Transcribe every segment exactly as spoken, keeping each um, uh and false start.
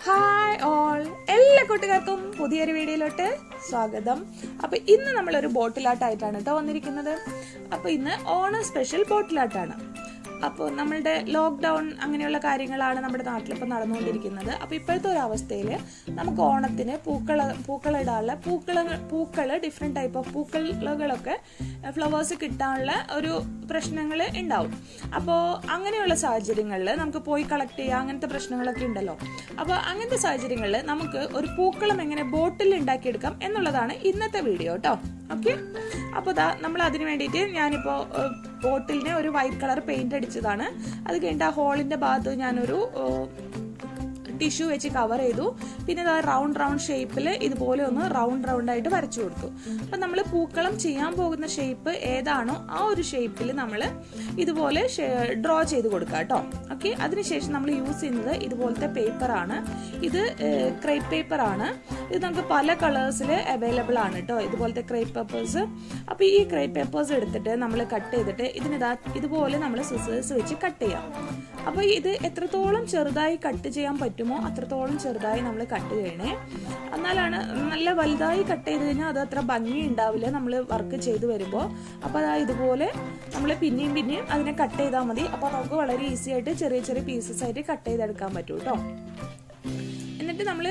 Hi all, എല്ലാ കൂട്ടുകാർക്കും പുതിയൊരു വീഡിയോയിലോട്ട് സ്വാഗതം. അപ്പോൾ ഇന്ന് നമ്മളൊരു ബോട്ടിലാട്ടായിട്ടാണ് കേട്ടോ വന്നിരിക്കുന്നത്. അപ്പോൾ ഇന്ന് ഓണം സ്പെഷ്യൽ ബോട്ടിലാട്ടാണ്. അപ്പോൾ നമ്മളുടെ ലോക്ക്ഡൗൺ അങ്ങനെയുള്ള കാര്യങ്ങളാണ് നമ്മുടെ നാട്ടിലിപ്പോൾ നടന്നുകൊണ്ടിരിക്കുന്നത്. അപ്പോൾ ഇപ്പോഴത്തെ ഒരു അവസ്ഥയിൽ നമുക്ക് ഓണത്തിന് പൂക്കള പൂക്കളിടാനുള്ള പൂക്കള പൂക്കൾ ഡിഫറെൻറ്റ് ടൈപ്പ് ഓഫ് പൂക്കളുകളൊക്കെ ഫ്ലവേഴ്സ് കിട്ടാനുള്ള ഒരു പ്രശ്നങ്ങൾ ഉണ്ടാവും. അപ്പോൾ അങ്ങനെയുള്ള സാഹചര്യങ്ങളിൽ നമുക്ക് പോയി കളക്ട് ചെയ്യുക, അങ്ങനത്തെ പ്രശ്നങ്ങളൊക്കെ ഉണ്ടല്ലോ. അപ്പോൾ അങ്ങനത്തെ സാഹചര്യങ്ങളിൽ നമുക്ക് ഒരു പൂക്കളം എങ്ങനെ ബോട്ടിൽ ഉണ്ടാക്കിയെടുക്കാം എന്നുള്ളതാണ് ഇന്നത്തെ വീഡിയോ കേട്ടോ. ഓക്കെ, അപ്പോൾ ഇതാ നമ്മൾ അതിന് വേണ്ടിയിട്ട് ഞാനിപ്പോൾ ബോട്ടിലിനെ ഒരു വൈറ്റ് കളർ പെയിന്റ് അടിച്ചതാണ്. അത് കഴിഞ്ഞിട്ട് ആ ഹോളിന്റെ ഭാഗത്ത് ഞാനൊരു ടിഷ്യൂ വെച്ച് കവർ ചെയ്തു. പിന്നെ അത് റൗണ്ട് റൗണ്ട് ഷേപ്പിൽ ഇതുപോലെ ഒന്ന് റൗണ്ട് റൗണ്ട് ആയിട്ട് വരച്ചു കൊടുത്തു. അപ്പം നമ്മൾ പൂക്കളം ചെയ്യാൻ പോകുന്ന ഷേപ്പ് ഏതാണോ ആ ഒരു ഷേപ്പിൽ നമ്മൾ ഇതുപോലെ ഡ്രോ ചെയ്ത് കൊടുക്കുക കേട്ടോ. ഓക്കെ, അതിനുശേഷം നമ്മൾ യൂസ് ചെയ്യുന്നത് ഇതുപോലത്തെ പേപ്പറാണ്. ഇത് ക്രേപ്പ് പേപ്പറാണ്. ഇത് നമുക്ക് പല കളേഴ്സിൽ അവൈലബിൾ ആണ് കേട്ടോ, ഇതുപോലത്തെ ക്രേപ്പ് പേപ്പേഴ്സ്. അപ്പോൾ ഈ ക്രേപ്പ് പേപ്പേഴ്സ് എടുത്തിട്ട് നമ്മൾ കട്ട് ചെയ്തിട്ട് ഇതിനിതാ ഇതുപോലെ നമ്മൾ സിസേഴ്സ് വെച്ച് കട്ട് ചെയ്യാം. അപ്പോൾ ഇത് എത്രത്തോളം ചെറുതായി കട്ട് ചെയ്യാൻ പറ്റുമോ അത്രത്തോളം ചെറുതായി നമ്മൾ കട്ട് ചെയ്യണേ. എന്നാലാണ് നല്ല വലുതായി കട്ട് ചെയ്ത് കഴിഞ്ഞാൽ അത് അത്ര ഭംഗി ഉണ്ടാവില്ല നമ്മൾ വർക്ക് ചെയ്ത് വരുമ്പോൾ. അപ്പോൾ അതാ ഇതുപോലെ നമ്മൾ പിന്നെയും പിന്നെയും അതിനെ കട്ട് ചെയ്താൽ മതി. അപ്പോൾ നമുക്ക് വളരെ ഈസി ആയിട്ട് ചെറിയ ചെറിയ പീസസ് ആയിട്ട് കട്ട് ചെയ്തെടുക്കാൻ പറ്റും കേട്ടോ. എന്നിട്ട് നമ്മൾ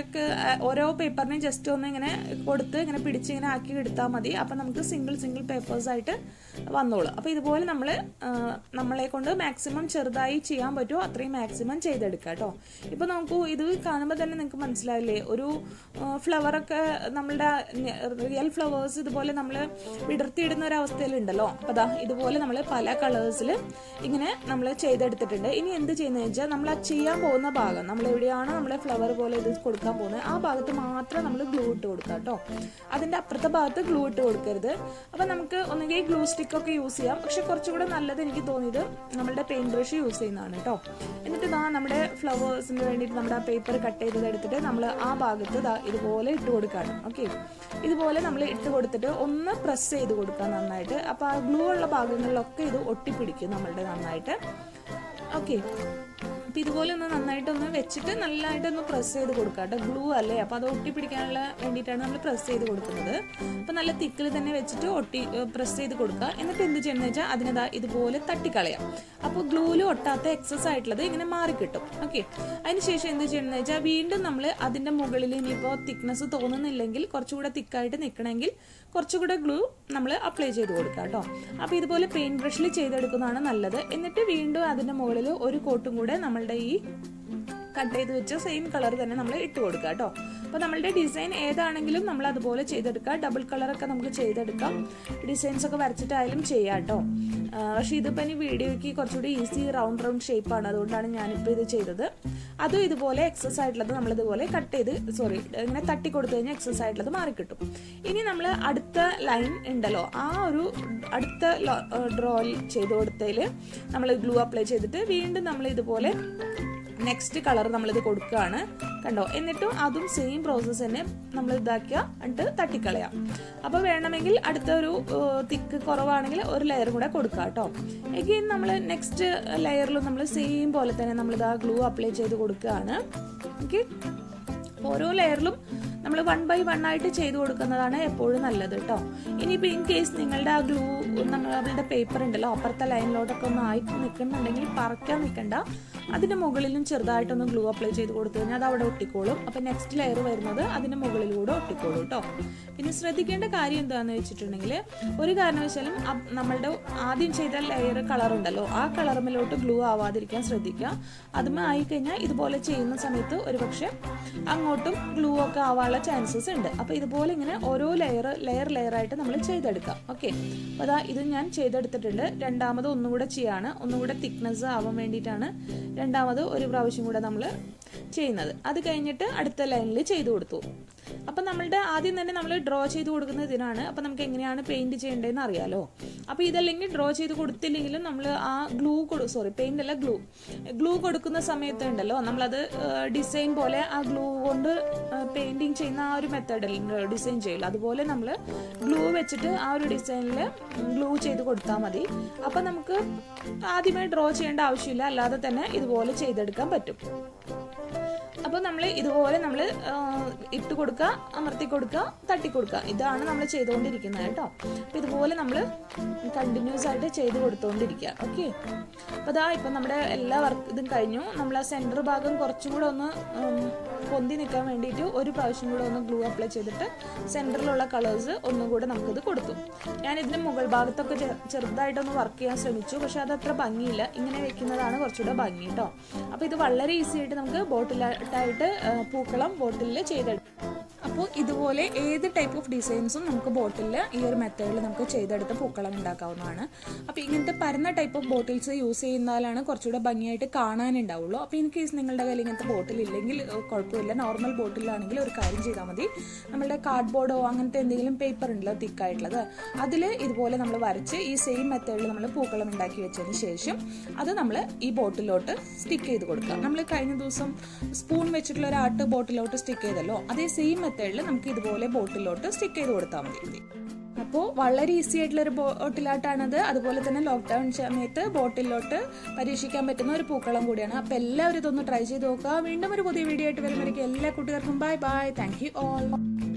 ഓരോ പേപ്പറിനെയും ജസ്റ്റ് ഒന്ന് ഇങ്ങനെ കൊടുത്ത് ഇങ്ങനെ പിടിച്ച് ഇങ്ങനെ ആക്കി എടുത്താൽ മതി. അപ്പം നമുക്ക് സിംഗിൾ സിംഗിൾ പേപ്പേഴ്സ് ആയിട്ട് വന്നോളൂ. അപ്പോൾ ഇതുപോലെ നമ്മൾ നമ്മളെ കൊണ്ട് മാക്സിമം ചെറുതായി ചെയ്യാൻ പറ്റുമോ അത്രയും മാക്സിമം ചെയ്തെടുക്കുക കേട്ടോ. ഇപ്പോൾ നമുക്ക് ഇത് കാണുമ്പോൾ തന്നെ നിങ്ങൾക്ക് മനസ്സിലാവില്ലേ, ഒരു ഫ്ലവറൊക്കെ നമ്മളുടെ റിയൽ ഫ്ലവേഴ്സ് ഇതുപോലെ നമ്മൾ വിടർത്തിയിടുന്ന ഒരു അവസ്ഥയിലുണ്ടല്ലോ. അപ്പോൾ അതാ ഇതുപോലെ നമ്മൾ പല കളേഴ്സിൽ ഇങ്ങനെ നമ്മൾ ചെയ്തെടുത്തിട്ടുണ്ട്. ഇനി എന്ത് ചെയ്യുന്നതെന്ന് വെച്ചാൽ നമ്മൾ ആ ചെയ്യാൻ പോകുന്ന ഭാഗം നമ്മൾ എവിടെയാണോ നമ്മൾ ഫ്ലവർ പോലെ ഇത് കൊടുക്കാൻ പോകുന്നത് ആ ഭാഗത്ത് മാത്രം നമ്മൾ ഗ്ലൂ ഇട്ട് കൊടുക്കുക കേട്ടോ. അതിന്റെ അപ്പുറത്തെ ഭാഗത്ത് ഗ്ലൂ ഇട്ട് കൊടുക്കരുത്. അപ്പൊ നമുക്ക് ഒന്നുകിൽ ഗ്ലൂ സ്റ്റിക്ക് ഒക്കെ യൂസ് ചെയ്യാം. പക്ഷെ കുറച്ചുകൂടെ നല്ലത് എനിക്ക് തോന്നിയത് നമ്മളുടെ പെയിന്റ് ബ്രഷ് യൂസ് ചെയ്യുന്നതാണ് കേട്ടോ. എന്നിട്ട് ഇതാ നമ്മുടെ ഫ്ലവേഴ്സിന് വേണ്ടിയിട്ട് നമ്മുടെ ആ പേപ്പർ കട്ട് ചെയ്തത് എടുത്തിട്ട് നമ്മൾ ആ ഭാഗത്ത് ഇതാ ഇതുപോലെ ഇട്ട് കൊടുക്കുകയാണ്. ഓക്കെ, ഇതുപോലെ നമ്മൾ ഇട്ട് കൊടുത്തിട്ട് ഒന്ന് പ്രസ് ചെയ്ത് കൊടുക്കുക നന്നായിട്ട്. അപ്പൊ ആ ഗ്ലൂ ഉള്ള ഭാഗങ്ങളിലൊക്കെ ഇത് ഒട്ടിപ്പിടിക്കും നമ്മളുടെ നന്നായിട്ട്. ഓക്കെ, അപ്പം ഇതുപോലെ ഒന്ന് നന്നായിട്ടൊന്ന് വെച്ചിട്ട് നല്ലതായിട്ടൊന്ന് പ്രസ് ചെയ്ത് കൊടുക്കുക കേട്ടോ. ഗ്ലൂ അല്ലേ, അപ്പോൾ അത് ഒട്ടിപ്പിടിക്കാനുള്ള വേണ്ടിയിട്ടാണ് നമ്മൾ പ്രസ് ചെയ്ത് കൊടുക്കുന്നത്. അപ്പം നല്ല തിക്കിൽ തന്നെ വെച്ചിട്ട് ഒട്ടി പ്രസ് ചെയ്ത് കൊടുക്കുക. എന്നിട്ട് എന്ത് ചെയ്യണമെന്ന് വെച്ചാൽ അതിനതാ ഇതുപോലെ തട്ടിക്കളയാം. അപ്പോൾ ഗ്ലൂവിൽ ഒട്ടാത്ത എക്സസ് ആയിട്ടുള്ളത് ഇങ്ങനെ മാറിക്കിട്ടും. ഓക്കെ, അതിനുശേഷം എന്ത് ചെയ്യണമെന്ന് വെച്ചാൽ വീണ്ടും നമ്മൾ അതിൻ്റെ മുകളിൽ ഇനിയിപ്പോൾ തിക്നെസ് തോന്നുന്നില്ലെങ്കിൽ കുറച്ചുകൂടെ തിക്കായിട്ട് നിൽക്കണമെങ്കിൽ കുറച്ചുകൂടെ ഗ്ലൂ നമ്മൾ അപ്ലൈ ചെയ്ത് കൊടുക്കുക കേട്ടോ. അപ്പോൾ ഇതുപോലെ പെയിന്റ് ബ്രഷിൽ ചെയ്തെടുക്കുന്നതാണ് നല്ലത്. എന്നിട്ട് വീണ്ടും അതിൻ്റെ മുകളിൽ ഒരു കോട്ടും കൂടെ നമ്മളുടെ ഈ കട്ട് ചെയ്ത് വെച്ച സെയിം കളർ തന്നെ നമ്മൾ ഇട്ട് കൊടുക്കുക കേട്ടോ. അപ്പോൾ നമ്മളുടെ ഡിസൈൻ ഏതാണെങ്കിലും നമ്മൾ അതുപോലെ ചെയ്തെടുക്കുക. ഡബിൾ കളറൊക്കെ നമുക്ക് ചെയ്തെടുക്കാം, ഡിസൈൻസ് ഒക്കെ വരച്ചിട്ടായാലും ചെയ്യാം കേട്ടോ. പക്ഷെ ഇതിപ്പോൾ ഇനി വീഡിയോയ്ക്ക് കുറച്ചുകൂടി ഈസി റൗണ്ട് റൗണ്ട് ഷേപ്പാണ്, അതുകൊണ്ടാണ് ഞാനിപ്പോൾ ഇത് ചെയ്തത്. അതും ഇതുപോലെ എക്സസ് ആയിട്ടുള്ളത് നമ്മളിതുപോലെ കട്ട് ചെയ്ത് സോറി ഇങ്ങനെ തട്ടി കൊടുത്തു കഴിഞ്ഞാൽ എക്സസ് ആയിട്ടുള്ളത് മാറിക്കിട്ടും. ഇനി നമ്മൾ അടുത്ത ലൈൻ ഉണ്ടല്ലോ, ആ ഒരു അടുത്ത ഡ്രോ ചെയ്ത് കൊടുത്തതിൽ നമ്മൾ ഗ്ലൂ അപ്ലൈ ചെയ്തിട്ട് വീണ്ടും നമ്മൾ ഇതുപോലെ നെക്സ്റ്റ് കളർ നമ്മളിത് കൊടുക്കുകയാണ് കണ്ടോ. എന്നിട്ടും അതും സെയിം പ്രോസസ്സ് തന്നെ നമ്മൾ ഇതാക്കുക, എന്നിട്ട് തട്ടിക്കളയാം. അപ്പോൾ വേണമെങ്കിൽ അടുത്ത ഒരു തിക്ക് കുറവാണെങ്കിൽ ഒരു ലെയർ കൂടെ കൊടുക്കുക കേട്ടോ. എഗെയിൻ നമ്മൾ നെക്സ്റ്റ് ലെയറിലും നമ്മൾ സെയിം പോലെ തന്നെ നമ്മളിതാ ഗ്ലൂ അപ്ലൈ ചെയ്ത് കൊടുക്കുകയാണ്. ഓക്കെ, ഓരോ ലെയറിലും നമ്മൾ വൺ ബൈ വൺ ആയിട്ട് ചെയ്ത് കൊടുക്കുന്നതാണ് എപ്പോഴും നല്ലത് കേട്ടോ. ഇനിയിപ്പോൾ ഇൻ കേസ് നിങ്ങളുടെ ആ ഗ്ലൂ നമ്മളുടെ പേപ്പർ ഉണ്ടല്ലോ അപ്പുറത്തെ ലൈനിലോട്ടൊക്കെ ഒന്ന് ആയിട്ട് നിൽക്കുന്നുണ്ടെങ്കിൽ പറക്കാൻ നിൽക്കണ്ട, അതിൻ്റെ മുകളിലും ചെറുതായിട്ടൊന്ന് ഗ്ലൂ അപ്ലൈ ചെയ്ത് കൊടുത്തു കഴിഞ്ഞാൽ അത് അവിടെ ഒട്ടിക്കോളും. അപ്പം നെക്സ്റ്റ് ലെയർ വരുന്നത് അതിൻ്റെ മുകളിലൂടെ ഒട്ടിക്കോളും കേട്ടോ. പിന്നെ ശ്രദ്ധിക്കേണ്ട കാര്യം എന്താണെന്ന് വെച്ചിട്ടുണ്ടെങ്കിൽ ഒരു കാരണവശാലും നമ്മളുടെ ആദ്യം ചെയ്ത ലെയർ കളർ ഉണ്ടല്ലോ ആ കളറുമിലോട്ട് ഗ്ലൂ ആവാതിരിക്കാൻ ശ്രദ്ധിക്കുക. അതുമേ ആയിക്കഴിഞ്ഞാൽ ഇതുപോലെ ചെയ്യുന്ന സമയത്ത് ഒരുപക്ഷെ അങ്ങോട്ടും ഗ്ലൂ ഒക്കെ ആവാനുള്ള ചാൻസസ് ഉണ്ട്. അപ്പോൾ ഇതുപോലെ ഇങ്ങനെ ഓരോ ലെയർ ലെയർ ലെയർ ആയിട്ട് നമ്മൾ ചെയ്തെടുക്കാം. ഓക്കെ, അപ്പോൾ അതാ ഇത് ഞാൻ ചെയ്തെടുത്തിട്ടുണ്ട്. രണ്ടാമത് ഒന്നുകൂടെ ചെയ്യാണ്, ഒന്നുകൂടെ തിക്നെസ് ആവാൻ വേണ്ടിയിട്ടാണ് രണ്ടാമത് ഒരു പ്രാവശ്യം കൂടെ നമ്മൾ ചെയ്യുന്നത്. അത് കഴിഞ്ഞിട്ട് അടുത്ത ലൈനിൽ ചെയ്തു കൊടുത്തു. അപ്പം നമ്മളുടെ ആദ്യം തന്നെ നമ്മൾ ഡ്രോ ചെയ്ത് കൊടുക്കുന്ന ഇതിനാണ്. അപ്പം നമുക്ക് എങ്ങനെയാണ് പെയിന്റ് ചെയ്യേണ്ടതെന്ന് അറിയാലോ. അപ്പോൾ ഇതല്ലെങ്കിൽ ഡ്രോ ചെയ്ത് കൊടുത്തില്ലെങ്കിലും നമ്മൾ ആ ഗ്ലൂ കൊടു സോറി പെയിന്റ് അല്ല ഗ്ലൂ ഗ്ലൂ കൊടുക്കുന്ന സമയത്ത് ഉണ്ടല്ലോ നമ്മളത് ഡിസൈൻ പോലെ ആ ഗ്ലൂ കൊണ്ട് പെയിന്റിങ് ചെയ്യുന്ന ആ ഒരു മെത്തേഡിൽ ഡിസൈൻ ചെയ്യില്ല, അതുപോലെ നമ്മൾ ഗ്ലൂ വെച്ചിട്ട് ആ ഒരു ഡിസൈനിൽ ഗ്ലൂ ചെയ്ത് കൊടുത്താൽ മതി. അപ്പം നമുക്ക് ആദ്യമേ ഡ്രോ ചെയ്യേണ്ട ആവശ്യമില്ല, അല്ലാതെ തന്നെ ഇതുപോലെ ചെയ്തെടുക്കാൻ പറ്റും. അപ്പോൾ നമ്മൾ ഇതുപോലെ നമ്മൾ ഇട്ട് കൊടുക്കുക, അമർത്തി കൊടുക്കുക, തട്ടി കൊടുക്കുക. ഇതാണ് നമ്മൾ ചെയ്തുകൊണ്ടിരിക്കുന്നത് കേട്ടോ. അപ്പോൾ ഇതുപോലെ നമ്മൾ കണ്ടിന്യൂസ് ആയിട്ട് ചെയ്ത് കൊടുത്തുകൊണ്ടിരിക്കുക. ഓക്കെ, അപ്പോൾ അതാ ഇപ്പം നമ്മുടെ എല്ലാ വർക്ക് ഇതും കഴിഞ്ഞു. നമ്മൾ ആ സെൻറ്റർ ഭാഗം കുറച്ചും കൂടെ ഒന്ന് പൊന്തി നിൽക്കാൻ വേണ്ടിയിട്ട് ഒരു പ്രാവശ്യം കൂടെ ഒന്ന് ഗ്ലൂ അപ്ലൈ ചെയ്തിട്ട് സെൻറ്ററിലുള്ള കളേഴ്സ് ഒന്നുകൂടെ നമുക്കിത് കൊടുത്തു. ഞാൻ ഇതിൻ്റെ മുകൾ ഭാഗത്തൊക്കെ ചെറുതായിട്ടൊന്ന് വർക്ക് ചെയ്യാൻ ശ്രമിച്ചു, പക്ഷെ അത് അത്ര ഭംഗിയില്ല. ഇങ്ങനെ വെക്കുന്നതാണ് കുറച്ചുകൂടെ ഭംഗി കേട്ടോ. അപ്പോൾ ഇത് വളരെ ഈസി ആയിട്ട് നമുക്ക് ബോട്ടിലായിട്ടായിട്ട് പൂക്കളം ബോട്ടിലിൽ ചെയ്തെടുക്കും. അപ്പോൾ ഇതുപോലെ ഏത് ടൈപ്പ് ഓഫ് ഡിസൈൻസും നമുക്ക് ബോട്ടിലിൽ ഈ ഒരു മെത്തേഡിൽ നമുക്ക് ചെയ്തെടുത്ത് പൂക്കളം ഉണ്ടാക്കാവുന്നതാണ്. അപ്പോൾ ഇങ്ങനത്തെ പരന്ന ടൈപ്പ് ഓഫ് ബോട്ടിൽസ് യൂസ് ചെയ്യുന്നതിലാണ് കുറച്ചുകൂടെ ഭംഗിയായിട്ട് കാണാനുണ്ടാവുള്ളൂ. അപ്പോൾ ഇൻ കേസ് നിങ്ങളുടെ കയ്യിൽ ഇങ്ങനത്തെ ബോട്ടിൽ ഇല്ലെങ്കിൽ കുഴപ്പമില്ല, നോർമൽ ബോട്ടിലാണെങ്കിൽ ഒരു കാര്യം ചെയ്താൽ മതി. നമ്മളുടെ കാർഡ് ബോർഡോ അങ്ങനത്തെ എന്തെങ്കിലും പേപ്പർ ഉണ്ടല്ലോ തിക്കായിട്ടുള്ളത്, അതിൽ ഇതുപോലെ നമ്മൾ വരച്ച് ഈ സെയിം മെത്തേഡിൽ നമ്മൾ പൂക്കളം ഉണ്ടാക്കി വെച്ചതിന് ശേഷം അത് നമ്മൾ ഈ ബോട്ടിലോട്ട് സ്റ്റിക്ക് ചെയ്ത് കൊടുക്കുക. നമ്മൾ കഴിഞ്ഞ ദിവസം സ്പൂൺ വെച്ചിട്ടുള്ള ഒരു ആർട്ട് ബോട്ടിലോട്ട് സ്റ്റിക്ക് ചെയ്തല്ലോ, അതേ സെയിം മെത്തേഡിൽ നമുക്ക് ഇതുപോലെ ബോട്ടിലോട്ട് സ്റ്റിക്ക് ചെയ്ത് കൊടുത്താൽ മതി. അപ്പോൾ വളരെ ഈസി ആയിട്ടുള്ളൊരു ബോട്ടിലാട്ടാണത്. അതുപോലെ തന്നെ ലോക്ക്ഡൗൺ സമയത്ത് ബോട്ടിലോട്ട് പരീക്ഷിക്കാൻ പറ്റുന്ന ഒരു പൂക്കളം കൂടിയാണ്. അപ്പോൾ എല്ലാവരും ഇതൊന്ന് ട്രൈ ചെയ്ത് നോക്കുക. വീണ്ടും ഒരു പുതിയ വീഡിയോ ആയിട്ട് വരുമ്പോഴേക്കും എല്ലാ കൂട്ടുകാർക്കും bye bye. Thank you all.